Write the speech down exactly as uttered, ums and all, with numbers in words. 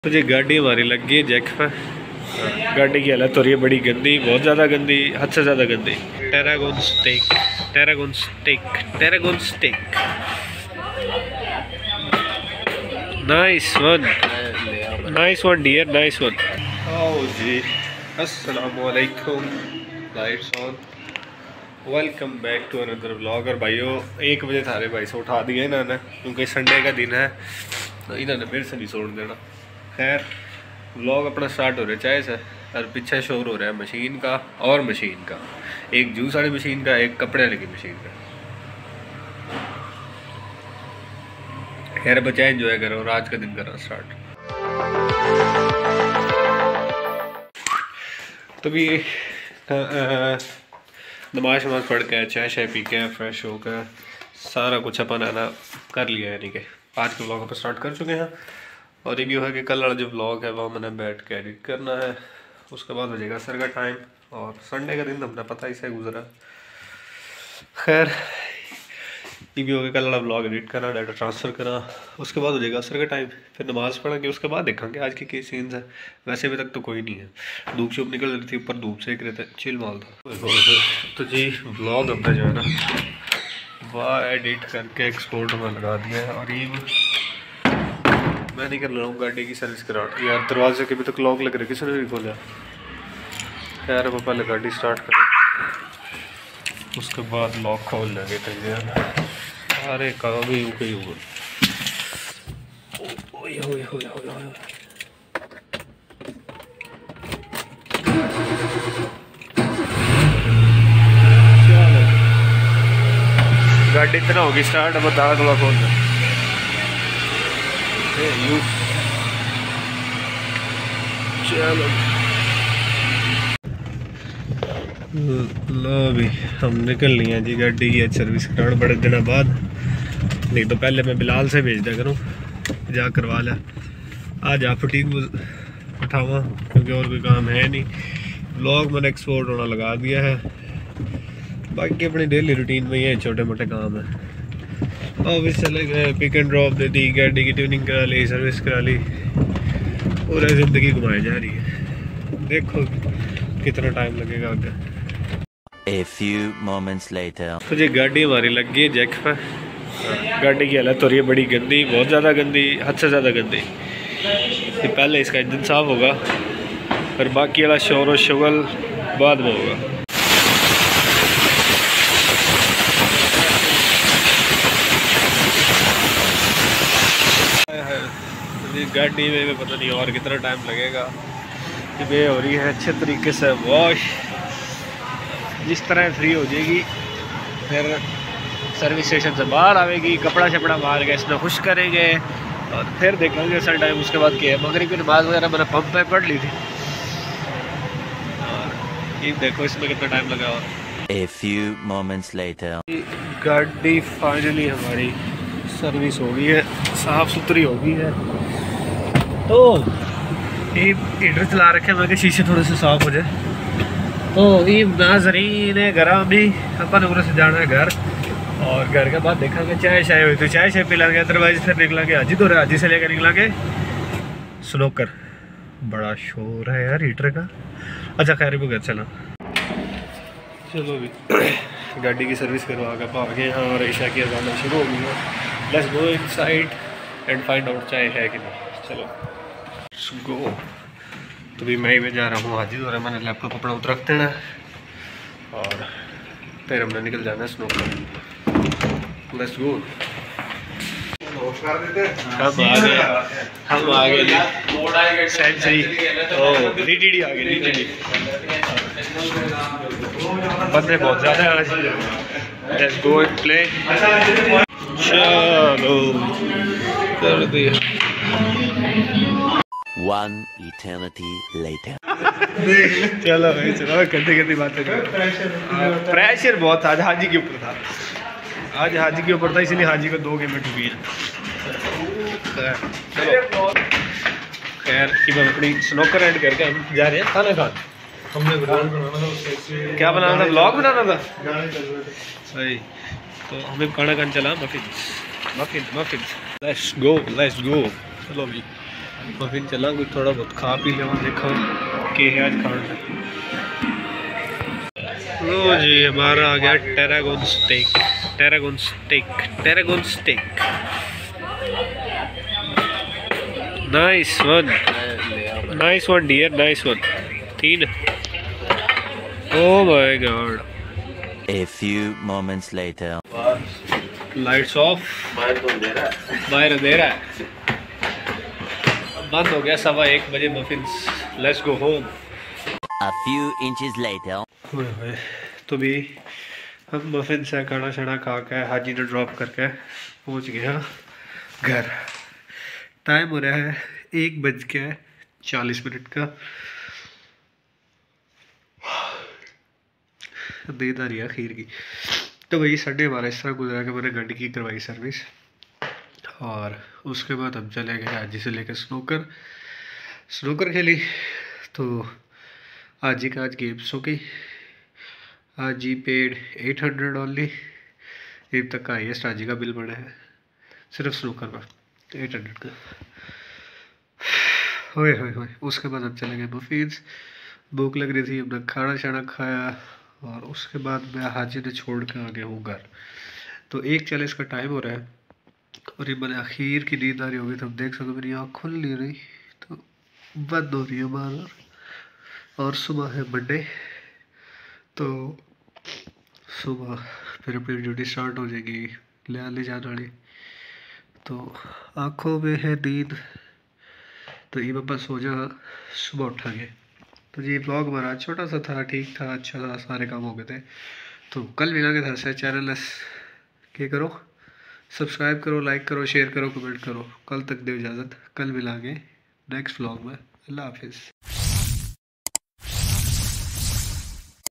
तो जी गाड़ी हमारी लग गई है जैक पर। गाड़ी की हालत हो रही है बड़ी गंदी, बहुत ज़्यादा गंदी, हद से ज़्यादा गंदी। Tarragon steak, tarragon steak, tarragon steak, nice one, nice one dear, nice one. आओ जी, अस्सलामु अलैकुम, lights on, welcome back to another vlog. और भाइयों एक बजे थारे भाई से उठा दिया इन्होंने, क्योंकि संडे का दिन है तो इन्होंने मेरे से नहीं छोड़ देना। खैर व्लॉग अपना स्टार्ट हो रहा है चाय से, और पीछे शोर हो रहा है मशीन का और मशीन का, एक जूस वाली मशीन का, एक कपड़े वाली मशीन का। खैर बच्चा एंजॉय करो और आज का दिन करो स्टार्ट। तो भी नमाज नमाज पढ़ के चाय शाय पी के फ्रेश होकर सारा कुछ अपन है ना कर लिया है, यानी कि आज के व्लॉग अपन स्टार्ट कर चुके हैं। और ये भी है कि कल वाला जो व्लॉग है वो मैंने बैठ के एडिट करना है, उसके बाद हो जाएगा सर का टाइम। और संडे का दिन हमने पता ही से गुजरा। खैर ये भी हो गया कल वाला व्लॉग एडिट करना, डाटा ट्रांसफ़र करना, उसके बाद हो जाएगा असर का टाइम, फिर नमाज़ पढ़ेंगे, उसके बाद देखेंगे आज के क्या सीन्स है। वैसे अभी तक तो कोई नहीं है, धूप चुप निकल रही थी, ऊपर धूप सेक रहे थे, चिल माल था। तो जी व्लॉग अपना जो है ना वह एडिट करके एक्सपोर्ट में लगा दिया है। और ये मैं नहीं कर रहा हूँ गाड़ी की सर्विस करा यार, दरवाजे के भी तक लॉक लग रहे, किसी ने भी खोला। खैर अब पहले गाड़ी स्टार्ट करें, उसके बाद लॉक खोल लेंगे कहीं। अरे कहाँ भी यूँ कहीं होगा। गाड़ी इतना होगी स्टार्ट, अब दाग लॉक खोल दे। चलो लो भी हम निकल लिए हैं जी गाड़ी की आज सर्विस कराने बड़े दिनों बाद। नहीं तो पहले मैं बिलाल से भेज दिया करूँ, जा करवा लिया। आज आप फटीक उठावा क्योंकि और कोई काम है नहीं। व्लॉग मैंने एक्सपोर्ट होना लगा दिया है, बाकी अपनी डेली रूटीन में ये छोटे मोटे काम है। ऑफिस चले गए, पिक एंड ड्रॉप दे दी, गाड़ी की ट्यूनिंग करा ली, सर्विस करा ली, पूरी ज़िंदगी घुमाई जा रही है। देखो कितना टाइम लगेगा आगे। A few moments later. तो जी गाड़ी हमारी लग गई है जैक पर। गाड़ी की हालत हो रही है बड़ी गंदी, बहुत ज़्यादा गंदी, हद से ज़्यादा गंदी। ये पहले इसका इंजन साफ होगा, फिर बाकी वाला शोर और शगल बाद में होगा। गाड़ी में पता नहीं और कितना टाइम लगेगा। ये हो रही है अच्छे तरीके से वॉश, जिस तरह फ्री हो जाएगी फिर सर्विस स्टेशन से बाहर आवेगी, कपड़ा शपड़ा मार के इसमें खुश करेंगे और फिर देखेंगे सर टाइम। उसके बाद क्या है, मगरिब की नमाज़ वगैरह मैंने पंप पे पढ़ ली थी। और ये देखो इसमें कितना टाइम लगा हुआ। A few moments later. गाड़ी फाइनली हमारी सर्विस हो गई है, साफ़ सुथरी हो गई है। तो ये हीटर चला रखे मैं कि शीशे थोड़े से साफ हो जाए। तो ये नाज़रीन घर में अपन उधर से जाना है घर, और घर के बाद देखेंगे चाय शाय हुई तो चाय शाय पिलाएंगे, अदरवाइज फिर निकलेंगे हाजी तो हाजी से लेकर निकलेंगे स्नोकर। बड़ा शोर है यार हीटर का। अच्छा खैर भी घर चला, चलो भी गाड़ी की सर्विस करवा के भाग गए यहाँ और ईशा की अज़ान शुरू हो गई है। Let's go inside and find out चाय है कि नहीं। चलो गो। तो भी मैं ही जा रहा हूँ हाजी, और मैंने लैपटॉप अपना उतर रख देना और फिर हमने निकल जाना है स्नोकर। Let's go. हम आ गए, हम आ गए सेंचुरी, ओह रीटीडी आ गई, रीटीडी बंदे बहुत ज़्यादा है। Let's go and play. चलो कर दिया। One eternity later. चलो भाई चलो, गंदी गंदी बातें। प्रेशर बहुत आज हाजी के ऊपर था, आज हाजी के ऊपर था, इसीलिए हाजी को दो गेम में डूबी है। चलो खैर कि मैं अपनी स्नोकर एंड करके हम जा रहे हैं खाना खाने। हमने क्या बनाना था, व्लॉग बनाना था सही। तो हमें खाना खाने चला, muffin muffin muffin. Let's go let's go. चलो भी मफिन चला कुछ थोड़ा बहुत खा पी लेवा, देखो के है आज खाना। लो जी हमारा आ गया tarragon steak, tarragon steak, tarragon steak. Nice one, nice one dear, nice one. तीन। Oh my god. A few moments later. Lights off, बाहर अंधेरा है, बंद हो गया सवा एक बजे muffins. Let's go home. A few inches later. तो भी हम मफिन से खाना शाना खा के हाजी ने ड्रॉप करके पहुंच गया घर। टाइम हो रहा है एक बज के चालीस मिनट का। नींद आ रही है खीर की। तो भाई संडे हमारा इस तरह गुजरा कि मैंने गाड़ी की करवाई सर्विस, और उसके बाद हम चले गए हाजी से लेकर स्नूकर स्नूकर खेली। तो हाजी का आज गेम्स हो गई। हाजी पेड एट हंड्रेड ओनली, अब तक का हाईएस्ट हाजी का बिल बना है सिर्फ स्नूकर का एट हंड्रेड का। होए होए होए। उसके बाद हम चले गए मफिन्स। भूख लग रही थी, हमने खाना शाना खाया, और उसके बाद मैं हाजी ने छोड़ के आ गया हूँ घर। तो एक चालीस का टाइम हो रहा है, और ये मैंने आखिर की नींद आ रही होगी। तो आप देख सकते मेरी आँख खुल नहीं रही, तो बंद हो रही है बार बार। और सुबह है मंडे, तो सुबह फिर अपनी ड्यूटी स्टार्ट हो जाएगी, ले ले जाने वाली। तो आँखों में है नींद, तो ये मैं बस हो जा सुबह उठांगे। तो ये ब्लॉग हमारा छोटा सा था, ठीक था, अच्छा था, सारे काम हो गए थे। तो कल मिलांगे था से चैनल क्या करो, सब्सक्राइब करो, लाइक करो, शेयर करो, कमेंट करो। कल तक दो इजाज़त, कल मिलांगे नेक्स्ट ब्लॉग में। अल्लाह हाफिज़।